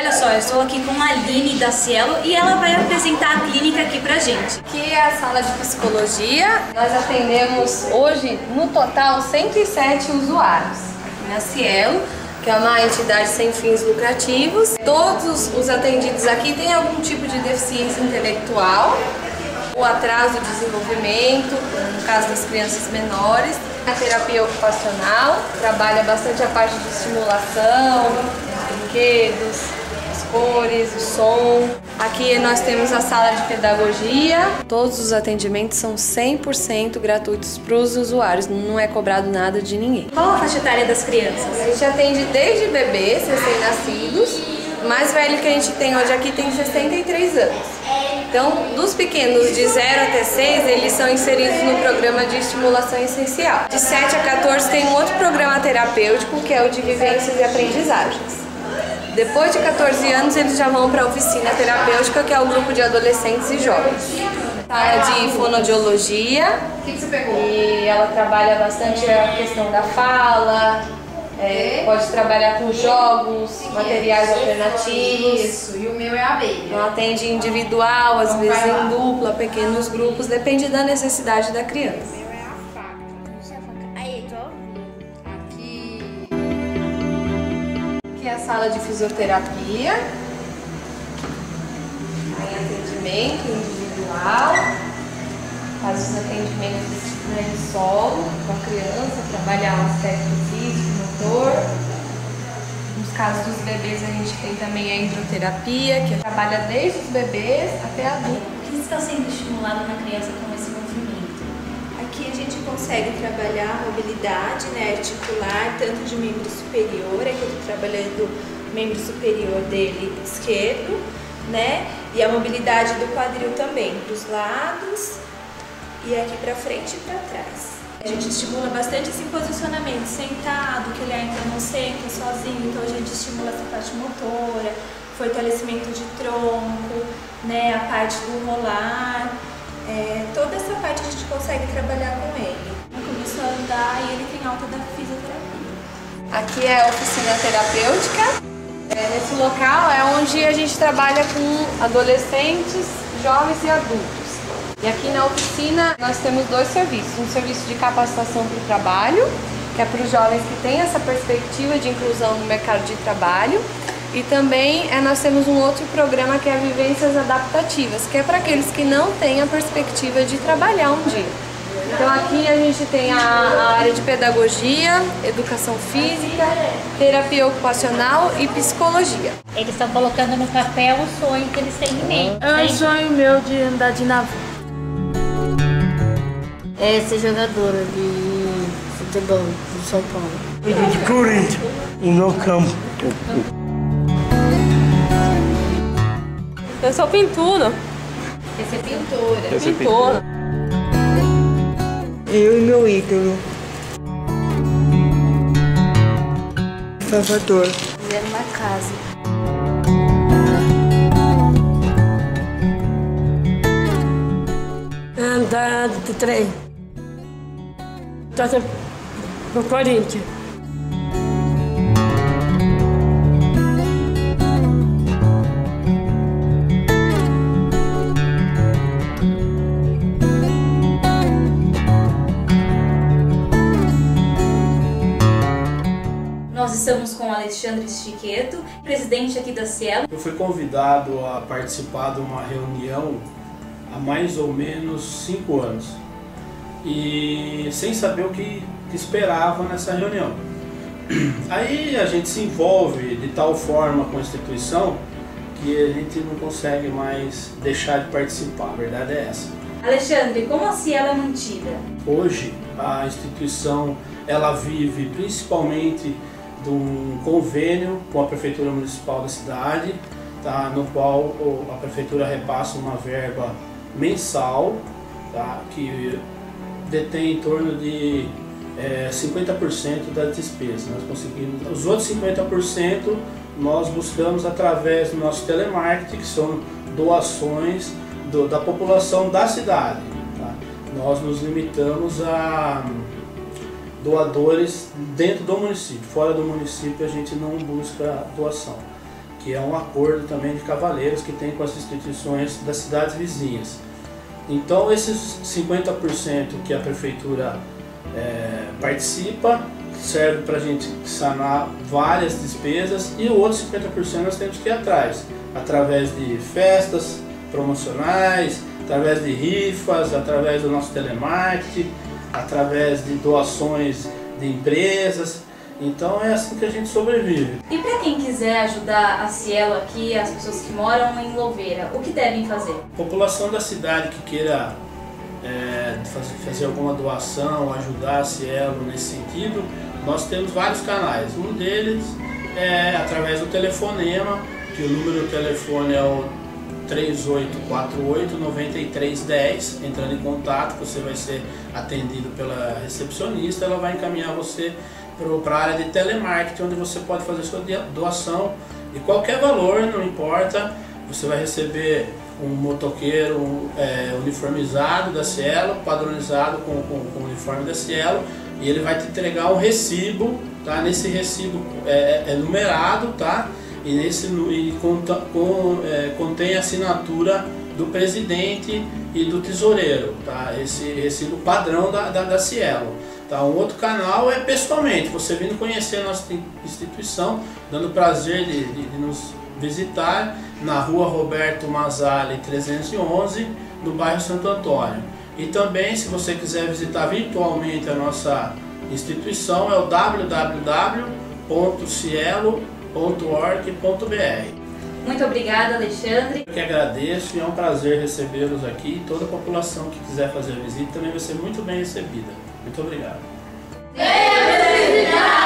Olha só, eu estou aqui com a Aline da Cielo e ela vai apresentar a clínica aqui pra gente. Aqui é a sala de psicologia. Nós atendemos hoje, no total, 107 usuários aqui na Cielo, que é uma entidade sem fins lucrativos. Todos os atendidos aqui têm algum tipo de deficiência intelectual ou atraso de desenvolvimento, no caso das crianças menores. A terapia ocupacional trabalha bastante a parte de estimulação, os brinquedos, as cores, o som. Aqui nós temos a sala de pedagogia. Todos os atendimentos são 100% gratuitos para os usuários, não é cobrado nada de ninguém. Qual a faixa etária das crianças? A gente atende desde bebês, recém-nascidos. O mais velho que a gente tem hoje aqui tem 63 anos. Então, dos pequenos de 0 até 6, eles são inseridos no programa de estimulação essencial. De 7 a 14 tem um outro programa terapêutico, que é o de vivências e aprendizagens. Depois de 14 anos, eles já vão para a oficina terapêutica, que é o grupo de adolescentes e jovens. Sala de fonoaudiologia, e ela trabalha bastante a questão da fala, pode trabalhar com jogos, materiais alternativos. Isso, e o meu é a abelha. Ela atende individual, às vezes em dupla, pequenos grupos, depende da necessidade da criança. Aqui é a sala de fisioterapia, em atendimento individual, faz os atendimentos em solo com a criança, trabalhar o aspecto físico, motor. Nos casos dos bebês a gente tem também a hidroterapia, que trabalha desde os bebês até adultos. O que está sendo estimulado na criança com esse movimento? Aqui a gente consegue trabalhar a mobilidade, né, articular, tanto de membro superior, aqui eu estou trabalhando o membro superior dele esquerdo, né, e a mobilidade do quadril também, para os lados e aqui para frente e para trás. A gente estimula bastante esse posicionamento sentado, que ele ainda não senta sozinho, então a gente estimula essa parte motora, fortalecimento de tronco, né, a parte do rolar, toda essa parte a gente consegue trabalhar com ele. Ele começou a andar e ele tem alta da fisioterapia. Aqui é a oficina terapêutica. Nesse local é onde a gente trabalha com adolescentes, jovens e adultos. E aqui na oficina nós temos dois serviços. Um serviço de capacitação para o trabalho, que é para os jovens que têm essa perspectiva de inclusão no mercado de trabalho. E também nós temos um outro programa que é Vivências Adaptativas, que é para aqueles que não têm a perspectiva de trabalhar um dia. Então aqui a gente tem a área de pedagogia, educação física, terapia ocupacional e psicologia. Eles estão colocando no papel o sonho que eles têm em mente. É um sonho meu de andar de navio. É ser jogadora de futebol de São Paulo. De Corinthians, e no campo. Eu sou pintura. Quer ser pintora. Eu sou pintora. Eu e meu ídolo. Salvador. Viver numa casa. Andar de trem. Torcer pro Corinthians. Nós estamos com o Alexandre Chiqueto, presidente aqui da Cielo. Eu fui convidado a participar de uma reunião há mais ou menos 5 anos e sem saber o que esperava nessa reunião. Aí a gente se envolve de tal forma com a instituição que a gente não consegue mais deixar de participar, a verdade é essa. Alexandre, como a Cielo é mantida? Hoje a instituição ela vive principalmente de um convênio com a Prefeitura Municipal da cidade, tá, no qual a Prefeitura repassa uma verba mensal, tá, que detém em torno de 50% das despesas. Nós conseguimos, os outros 50% nós buscamos através do nosso telemarketing, que são doações da população da cidade. Tá? Nós nos limitamos a doadores dentro do município. Fora do município a gente não busca doação, que é um acordo também de cavaleiros que tem com as instituições das cidades vizinhas. Então esses 50% que a prefeitura participa serve para a gente sanar várias despesas, e o outro 50% nós temos que ir atrás, através de festas promocionais, através de rifas, através do nosso telemarketing, através de doações de empresas. Então é assim que a gente sobrevive. E para quem quiser ajudar a Cielo aqui, as pessoas que moram em Louveira, o que devem fazer? A população da cidade que queira fazer alguma doação, ajudar a Cielo nesse sentido, nós temos vários canais. Um deles é através do telefonema, que o número do telefone é o 3848-9310. Entrando em contato, você vai ser atendido pela recepcionista, ela vai encaminhar você para a área de telemarketing, onde você pode fazer sua doação de qualquer valor, não importa. Você vai receber um motoqueiro uniformizado da Cielo, padronizado com o uniforme da Cielo, e ele vai te entregar um recibo, tá? Nesse recibo é numerado, tá? E contém a assinatura do presidente e do tesoureiro, tá? Esse recibo padrão da Cielo. Tá? Um outro canal é pessoalmente, você vindo conhecer a nossa instituição, dando prazer de nos visitar na rua Roberto Mazzali 311, no bairro Santo Antônio. E também, se você quiser visitar virtualmente a nossa instituição, é o www.cielo.org.br. Muito obrigada, Alexandre. Eu que agradeço, e é um prazer recebê-los aqui. Toda a população que quiser fazer a visita também vai ser muito bem recebida. Muito obrigado.